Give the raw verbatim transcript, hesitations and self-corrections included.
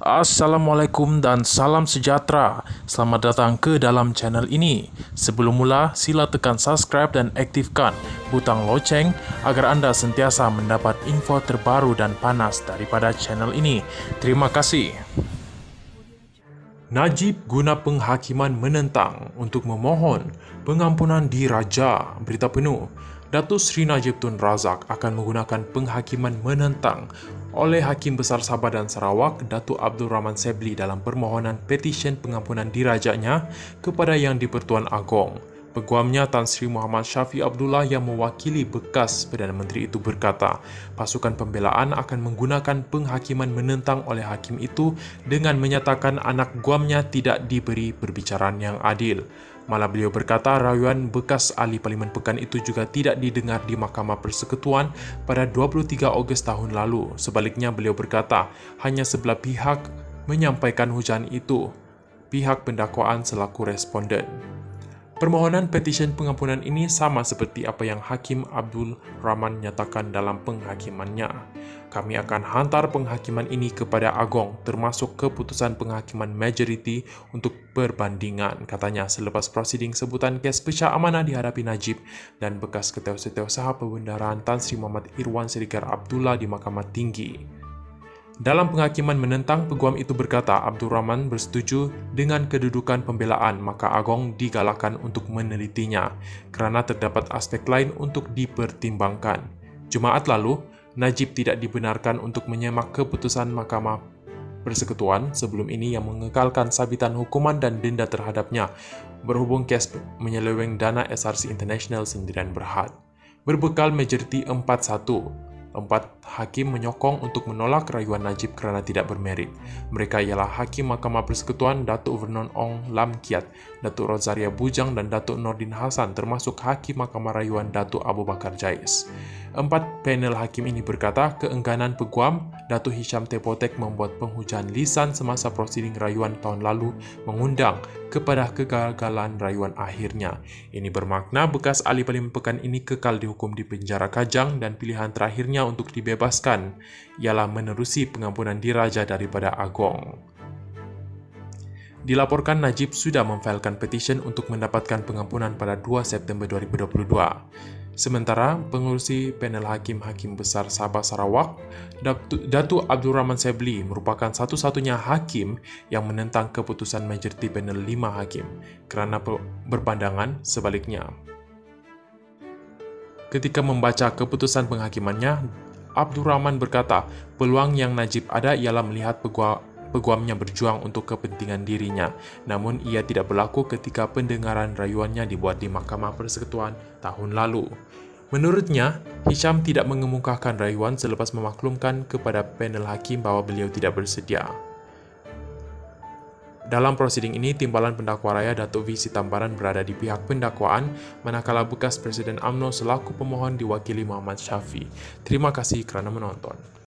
Assalamualaikum dan salam sejahtera. Selamat datang ke dalam channel ini. Sebelum mula, sila tekan subscribe dan aktifkan butang loceng agar anda sentiasa mendapat info terbaru dan panas daripada channel ini. Terima kasih. Najib guna penghakiman menentang untuk memohon pengampunan diraja. Berita penuh. Datuk Seri Najib Tun Razak akan menggunakan penghakiman menentang oleh Hakim Besar Sabah dan Sarawak Datuk Abdul Rahman Sebli dalam permohonan petisyen pengampunan dirajanya kepada Yang di-Pertuan Agong. Peguamnya Tan Sri Muhammad Syafiq Abdullah yang mewakili bekas Perdana Menteri itu berkata, pasukan pembelaan akan menggunakan penghakiman menentang oleh hakim itu dengan menyatakan anak guamnya tidak diberi perbicaraan yang adil. Malah beliau berkata rayuan bekas ahli Parlimen Pekan itu juga tidak didengar di Mahkamah Persekutuan pada dua puluh tiga Ogos tahun lalu. Sebaliknya beliau berkata hanya sebelah pihak menyampaikan hujaan itu, pihak pendakwaan selaku responden. Permohonan petisyen pengampunan ini sama seperti apa yang Hakim Abdul Rahman nyatakan dalam penghakimannya. Kami akan hantar penghakiman ini kepada Agong termasuk keputusan penghakiman majoriti untuk perbandingan, katanya selepas prosiding sebutan kes pecah amanah dihadapi Najib dan bekas Setiausaha Perbendaharaan Tan Sri Muhammad Irwan Sregar Abdullah di Mahkamah Tinggi. Dalam penghakiman menentang, peguam itu berkata Abdul Rahman bersetuju dengan kedudukan pembelaan, maka Agong digalakkan untuk menelitinya kerana terdapat aspek lain untuk dipertimbangkan. Jumaat lalu, Najib tidak dibenarkan untuk menyemak keputusan Mahkamah Persekutuan sebelum ini yang mengekalkan sabitan hukuman dan denda terhadapnya berhubung kes menyeleweng dana S R C International sendirian berhad. Berbekal majoriti empat satu, empat hakim menyokong untuk menolak rayuan Najib kerana tidak bermerit. Mereka ialah Hakim Mahkamah Persekutuan Datuk Vernon Ong Lam Kiat, Datuk Rosaria Bujang dan Datuk Nordin Hassan termasuk Hakim Mahkamah Rayuan Datuk Abu Bakar Jais. Empat panel hakim ini berkata keengganan peguam Datuk Hisham Tepotek membuat penghujaan lisan semasa prosiding rayuan tahun lalu mengundang kepada kegagalan rayuan akhirnya. Ini bermakna bekas ahli Parlimen Pekan ini kekal dihukum di penjara Kajang dan pilihan terakhirnya untuk dibebaskan ialah menerusi pengampunan diraja daripada Agong. Dilaporkan Najib sudah memfailkan petisyen untuk mendapatkan pengampunan pada dua September dua ribu dua puluh dua. Sementara, pengurusi panel Hakim-Hakim Besar Sabah Sarawak, Datuk Abdul Rahman Sebli merupakan satu-satunya hakim yang menentang keputusan majoriti panel lima hakim kerana berpandangan sebaliknya. Ketika membaca keputusan penghakimannya, Abdul Rahman berkata peluang yang Najib ada ialah melihat peguam Peguamnya berjuang untuk kepentingan dirinya, namun ia tidak berlaku ketika pendengaran rayuannya dibuat di Mahkamah Persekutuan tahun lalu. Menurutnya, Hisham tidak mengemukakan rayuan selepas memaklumkan kepada panel hakim bahawa beliau tidak bersedia. Dalam prosiding ini, timbalan pendakwa raya Datuk V. Sitambaran berada di pihak pendakwaan, manakala bekas Presiden U M N O selaku pemohon diwakili Muhammad Syafiq. Terima kasih kerana menonton.